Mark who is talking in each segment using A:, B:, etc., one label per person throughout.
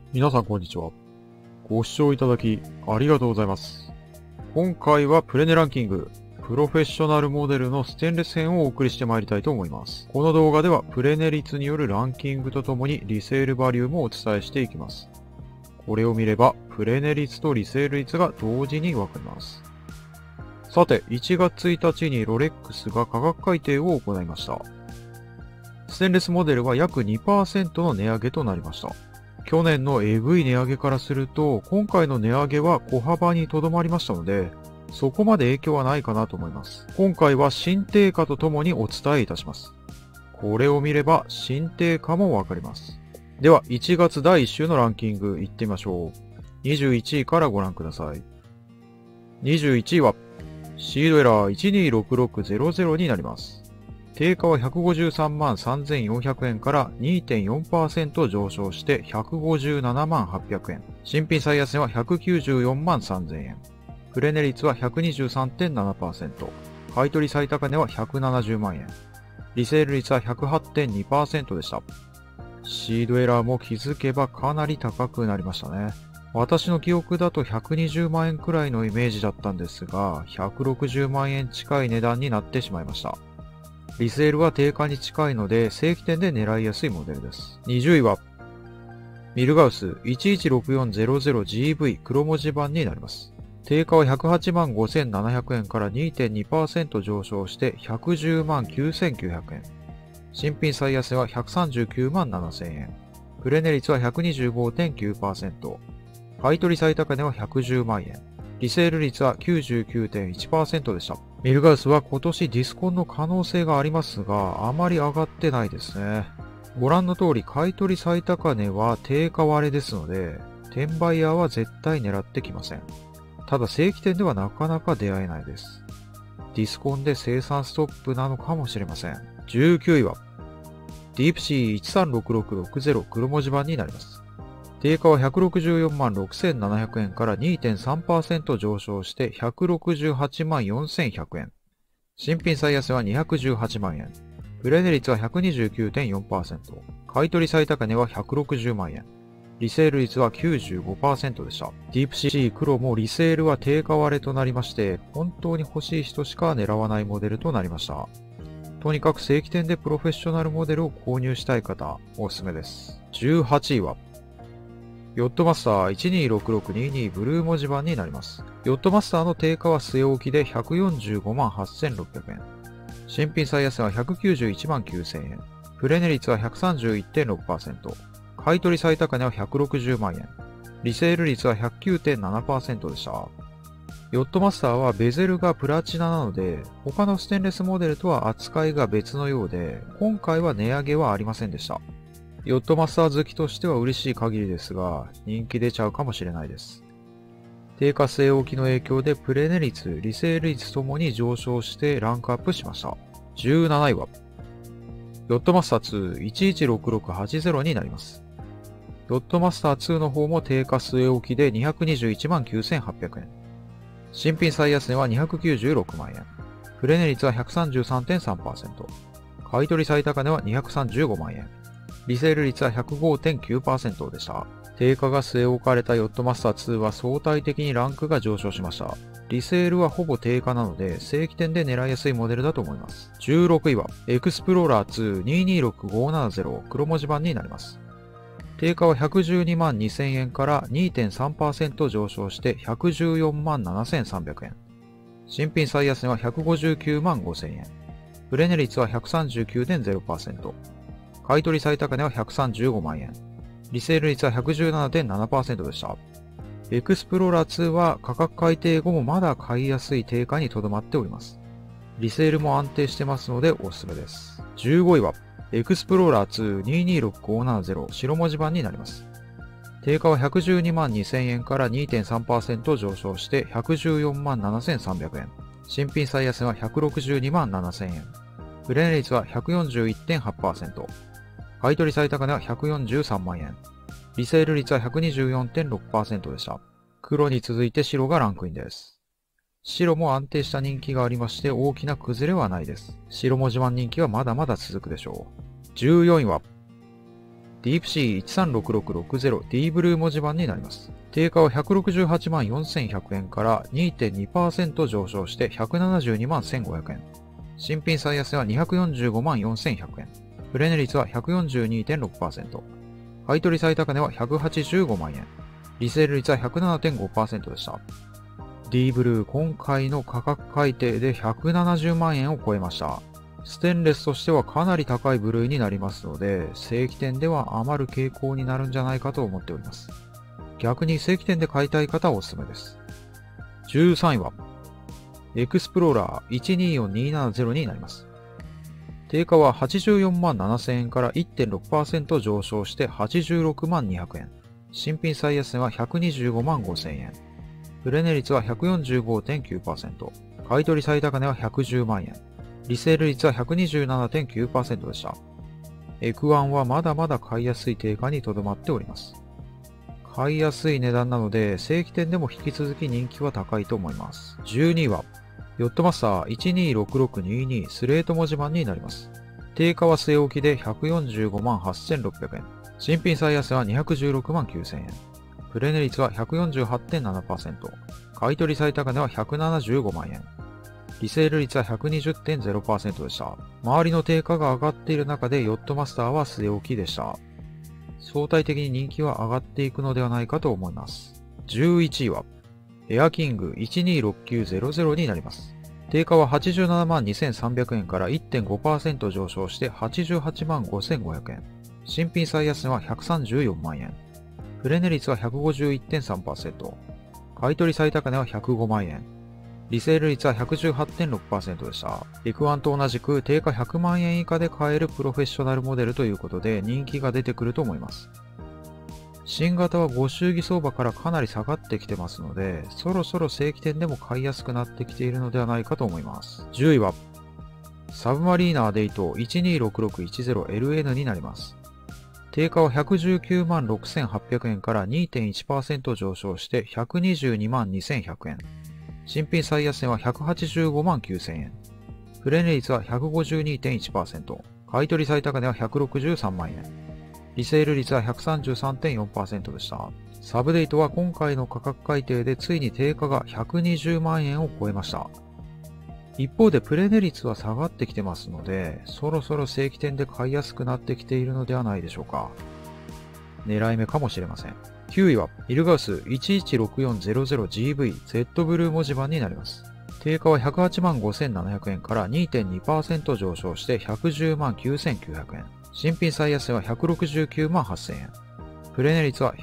A: 皆さんこんにちは。ご視聴いただきありがとうございます。今回はプレネランキング、プロフェッショナルモデルのステンレス編をお送りしてまいりたいと思います。この動画ではプレネ率によるランキングとともにリセールバリューもお伝えしていきます。これを見ればプレネ率とリセール率が同時にわかります。さて、1月1日にロレックスが価格改定を行いました。ステンレスモデルは約 2% の値上げとなりました。去年のえぐい値上げからすると、今回の値上げは小幅にとどまりましたので、そこまで影響はないかなと思います。今回は新定価とともにお伝えいたします。これを見れば新定価もわかります。では、1月第1週のランキングいってみましょう。21位からご覧ください。21位は、シードエラー126600になります。定価は153万3400円から 2.4% 上昇して157万800円。新品最安値は194万3000円。プレネ率は 123.7%。買取最高値は170万円。リセール率は 108.2% でした。シードエラーも気づけばかなり高くなりましたね。私の記憶だと120万円くらいのイメージだったんですが、160万円近い値段になってしまいました。リセールは定価に近いので正規店で狙いやすいモデルです。20位はミルガウス 116400GV 黒文字版になります。定価は108万5700円から 2.2% 上昇して110万9900円。新品最安値は139万7000円。プレネ率は 125.9%。買取最高値は110万円。リセール率は 99.1% でした。ミルガウスは今年ディスコンの可能性がありますが、あまり上がってないですね。ご覧の通り、買取最高値は定価割れですので、転売ヤーは絶対狙ってきません。ただ正規店ではなかなか出会えないです。ディスコンで生産ストップなのかもしれません。19位は、ディープシー136660黒文字版になります。定価は164万6700円から 2.3% 上昇して168万4100円。新品最安値は218万円。プレネ率は 129.4%。買取最高値は160万円。リセール率は 95% でした。ディープシー黒もリセールは定価割れとなりまして、本当に欲しい人しか狙わないモデルとなりました。とにかく正規店でプロフェッショナルモデルを購入したい方、おすすめです。18位は、ヨットマスター126622ブルー文字盤になります。ヨットマスターの定価は据え置きで145万8600円。新品最安値は191万9000円。プレネ率は 131.6%。買取最高値は160万円。リセール率は 109.7% でした。ヨットマスターはベゼルがプラチナなので、他のステンレスモデルとは扱いが別のようで、今回は値上げはありませんでした。ヨットマスター好きとしては嬉しい限りですが、人気出ちゃうかもしれないです。定価据え置きの影響でプレネ率、リセール率ともに上昇してランクアップしました。17位は、ヨットマスター2 116680になります。ヨットマスター2の方も定価据え置きで221万9800円。新品最安値は296万円。プレネ率は 133.3%。買取最高値は235万円。リセール率は 105.9% でした。定価が据え置かれたヨットマスター2は相対的にランクが上昇しました。リセールはほぼ定価なので正規店で狙いやすいモデルだと思います。16位はエクスプローラー2 226570黒文字盤になります。定価は112万2000円から 2.3% 上昇して114万7300円。新品最安値は159万5000円。プレネ率は 139.0%。買取最高値は135万円。リセール率は 117.7% でした。エクスプローラー2は価格改定後もまだ買いやすい定価にとどまっております。リセールも安定してますのでおすすめです。15位はエクスプローラー2 226570白文字盤になります。定価は112万2000円から 2.3% 上昇して114万7300円。新品最安値は162万7000円。プレネ率は 141.8%。買取最高値は143万円。リセール率は 124.6% でした。黒に続いて白がランクインです。白も安定した人気がありまして大きな崩れはないです。白文字盤人気はまだまだ続くでしょう。14位はディープシー 136660D ブルー文字盤になります。定価は168万4100円から 2.2% 上昇して172万1500円。新品最安値は245万4100円。プレネ率は 142.6%。買取最高値は185万円。リセール率は 107.5% でした。D ブルー今回の価格改定で170万円を超えました。ステンレスとしてはかなり高い部類になりますので、正規店では余る傾向になるんじゃないかと思っております。逆に正規店で買いたい方はおすすめです。13位は、エクスプローラー124270になります。定価は84万7000円から 1.6% 上昇して86万200円。新品最安値は125万5000円。プレネ率は 145.9%。買取最高値は110万円。リセール率は 127.9% でした。エクワンはまだまだ買いやすい定価にとどまっております。買いやすい値段なので、正規店でも引き続き人気は高いと思います。12位は、ヨットマスター126622スレート文字盤になります。定価は据え置きで145万8600円。新品最安は216万9000円。プレネ率は 148.7%。買取最高値は175万円。リセール率は 120.0% でした。周りの定価が上がっている中でヨットマスターは据え置きでした。相対的に人気は上がっていくのではないかと思います。11位は、エアキング126900になります。定価は87万2300円から 1.5% 上昇して88万5500円。新品最安値は134万円。プレネ率は 151.3%。買取最高値は105万円。リセール率は 118.6% でした。エクワンと同じく定価100万円以下で買えるプロフェッショナルモデルということで人気が出てくると思います。新型はご祝儀相場からかなり下がってきてますので、そろそろ正規店でも買いやすくなってきているのではないかと思います。10位は、サブマリーナーデイト 126610LN になります。定価は119万6800円から 2.1% 上昇して122万2100円。新品最安値は185万9000円。プレネ率は 152.1%。買取最高値は163万円。リセール率は 133.4% でした。サブデイトは今回の価格改定でついに定価が120万円を超えました。一方でプレネ率は下がってきてますので、そろそろ正規店で買いやすくなってきているのではないでしょうか。狙い目かもしれません。9位は、イルガウス 116400GV Z ブルー文字盤になります。定価は108万5700円から 2.2% 上昇して110万9900円。新品最安値は169万8000円。プレネ率は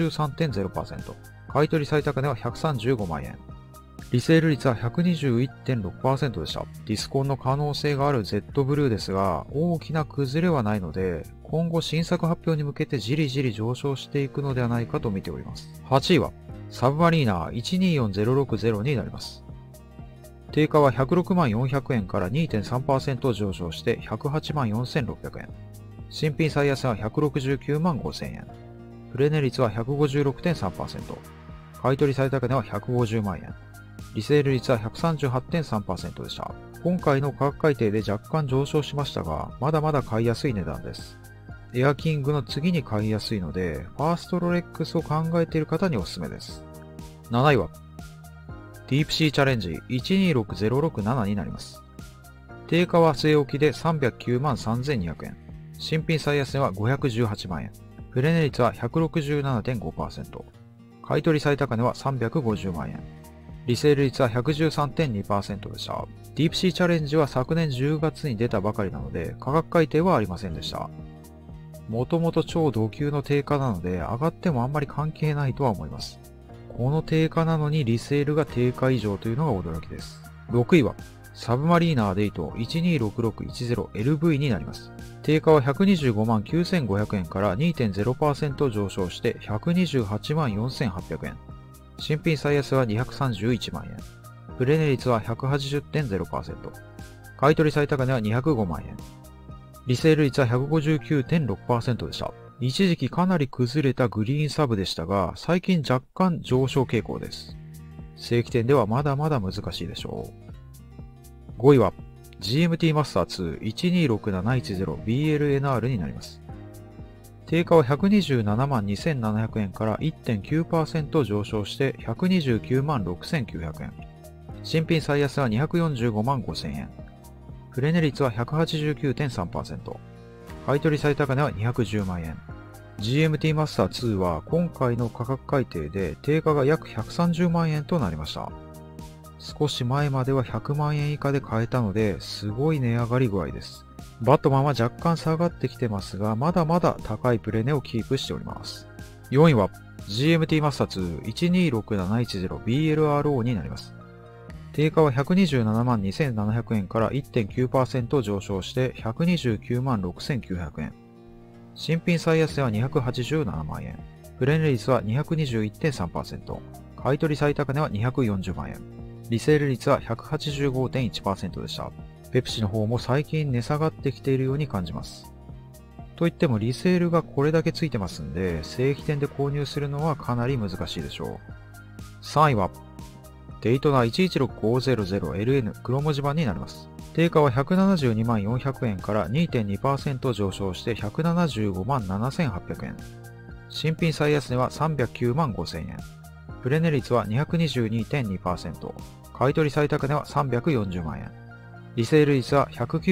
A: 153.0%。買取最高値は135万円。リセール率は 121.6% でした。ディスコンの可能性がある Z ブルーですが、大きな崩れはないので、今後新作発表に向けてじりじり上昇していくのではないかと見ております。8位は、サブマリーナー124060になります。定価は106万400円から 2.3% 上昇して108万4600円。新品最安は169万5000円。プレネ率は 156.3%。買取最高値は150万円。リセール率は 138.3% でした。今回の価格改定で若干上昇しましたが、まだまだ買いやすい値段です。エアキングの次に買いやすいので、ファーストロレックスを考えている方におすすめです。7位は、ディープシーチャレンジ126067になります。定価は据え置きで309万3200円。新品最安値は518万円。プレネ率は 167.5%。買取最高値は350万円。リセール率は 113.2% でした。ディープシーチャレンジは昨年10月に出たばかりなので、価格改定はありませんでした。もともと超同級の定価なので、上がってもあんまり関係ないとは思います。この定価なのにリセールが定価以上というのが驚きです。6位は、サブマリーナーデイト126610LV になります。定価は125万9500円から 2.0% 上昇して128万4800円。新品最安は231万円。プレネ率は 180.0%。買取最高値は205万円。リセール率は 159.6% でした。一時期かなり崩れたグリーンサブでしたが、最近若干上昇傾向です。正規店ではまだまだ難しいでしょう。5位は GMT マスター2126710BLNR になります。 定価は127万2700円から 1.9% 上昇して129万6900円。新品最安は245万5000円。プレネ率は 189.3%。買取最高値は210万円。GMT マスター2は今回の価格改定で定価が約130万円となりました。少し前までは100万円以下で買えたのですごい値上がり具合です。バットマンは若干下がってきてますが、まだまだ高いプレネをキープしております。4位は GMT マスター2 126710BLRO になります。定価は127万2700円から 1.9% 上昇して129万6900円。新品最安値は287万円。プレネ率は 221.3%。買取最高値は240万円。リセール率は 185.1% でした。ペプシの方も最近値下がってきているように感じます。といってもリセールがこれだけついてますんで、正規店で購入するのはかなり難しいでしょう。3位は、デイトナ 116500LN 黒文字版になります。定価は172万400円から 2.2% 上昇して175万7800円。新品最安値は309万5000円。プレネ率は 222.2%。買取最高値は340万円。リセール率は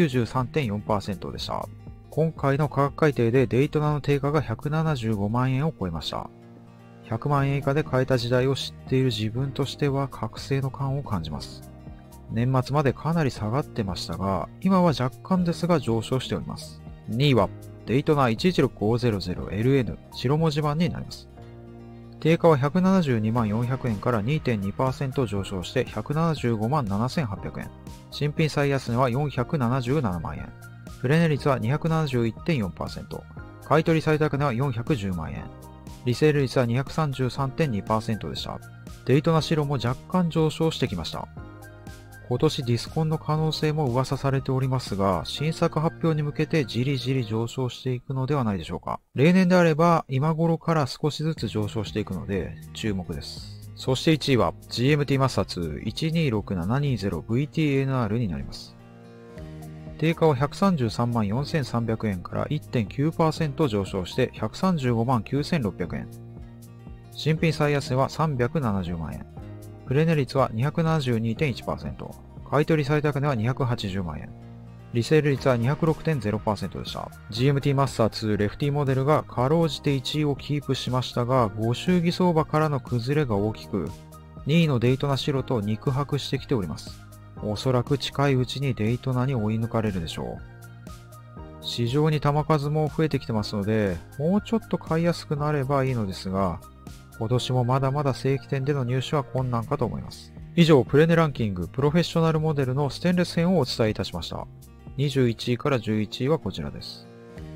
A: 193.4% でした。今回の価格改定でデイトナの定価が175万円を超えました。100万円以下で買えた時代を知っている自分としては覚醒の感を感じます。年末までかなり下がってましたが、今は若干ですが上昇しております。2位はデイトナ 116500LN 白文字版になります。定価は172万400円から 2.2% 上昇して175万7800円。新品最安値は477万円。プレネ率は 271.4%。買取最高値は410万円。リセール率は 233.2% でした。デイトナ白も若干上昇してきました。今年ディスコンの可能性も噂されておりますが、新作発表に向けてじりじり上昇していくのではないでしょうか。例年であれば今頃から少しずつ上昇していくので注目です。そして1位は GMT マスター2 126720VTNR になります。定価は133万4300円から 1.9% 上昇して135万9600円。新品最安値は370万円。プレネ率は 272.1%。買取最高値は280万円。リセール率は 206.0% でした。GMT マスター2レフティモデルがかろうじて1位をキープしましたが、ご祝儀相場からの崩れが大きく、2位のデイトナ白と肉薄してきております。おそらく近いうちにデイトナに追い抜かれるでしょう。市場に球数も増えてきてますので、もうちょっと買いやすくなればいいのですが、今年もまだまだ正規店での入手は困難かと思います。以上、プレネランキングプロフェッショナルモデルのステンレス編をお伝えいたしました。21位から11位はこちらです。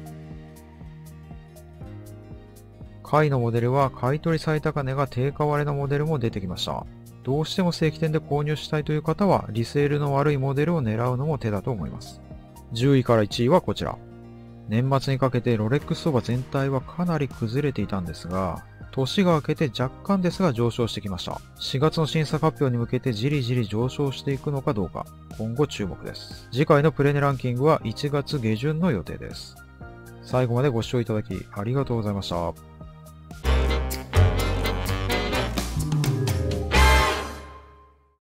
A: 下位のモデルは買取最高値が定価割れのモデルも出てきました。どうしても正規店で購入したいという方は、リセールの悪いモデルを狙うのも手だと思います。10位から1位はこちら。年末にかけてロレックス相場全体はかなり崩れていたんですが、年が明けて若干ですが上昇してきました。4月の新作発表に向けてじりじり上昇していくのかどうか、今後注目です。次回のプレネランキングは1月下旬の予定です。最後までご視聴いただきありがとうございました。